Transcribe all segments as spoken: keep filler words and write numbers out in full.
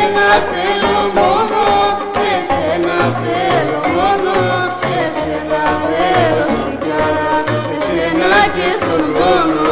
εσένα θέλω μόνο, εσένα θέλω μόνο, εσένα θέλω στην καρά, εσένα και στον πόνο.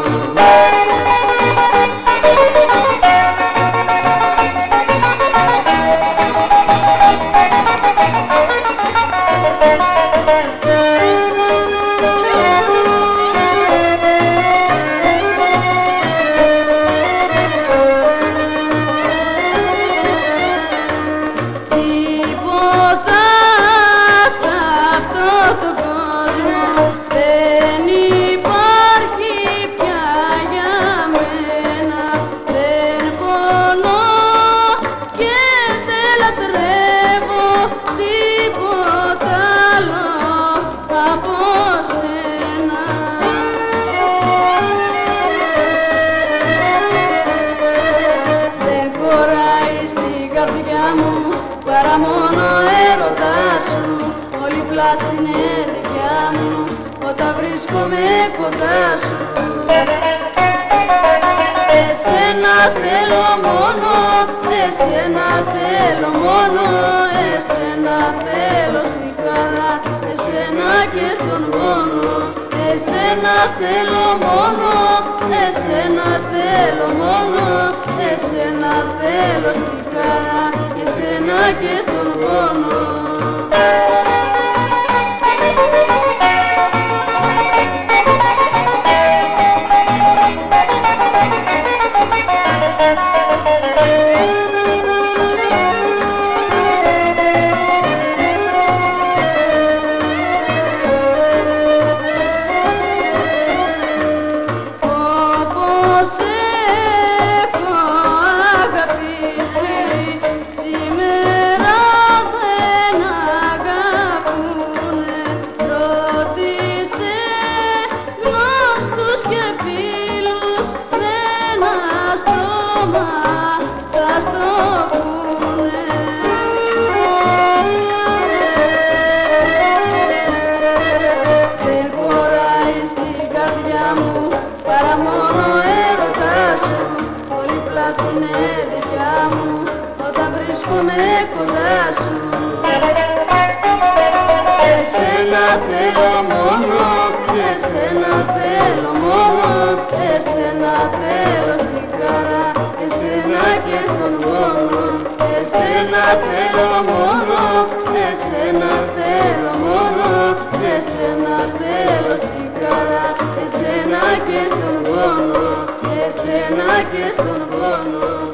Τίποτα σ' αυτό το κόσμο δεν υπάρχει πια για μένα. Δεν πονώ και δεν λατρεύω τίποτα άλλο από σένα. Δεν χωράει στην καρδιά μου παρά μόνο έρωτάς σου, όλη η πλάση είναι δικιά μου όταν βρίσκομαι κοντά σου. Εσένα θέλω μόνο, εσένα θέλω μόνο, εσένα θέλω στη χαρά, εσένα και στον πόνο. Εσένα θέλω μόνο, εσένα θέλω μόνο, εσένα θέλω στη χαρά, εσένα και στον πόνο. Όπως έχω αγαπήσει, σήμερα δεν αγαπούνε. Ρώτησε γνώστους και φίλους με ένα στόμα θα στο πούνε. Δεν χωράει στην καρδιά μου παρά μόνο έρωτάς σου, όλη η πλάση είναι δικιά μου όταν βρίσκομαι κοντά σου. Εσένα θέλω μόνο, εσένα θέλω μόνο, εσένα θέλω στην χαρά, εσένα και στον πόνο. Εσένα θέλω μόνο, εσένα θέλω μόνο, εσένα θέλω στην χαρά, εσένα και στον πόνο, εσένα και στον πόνο.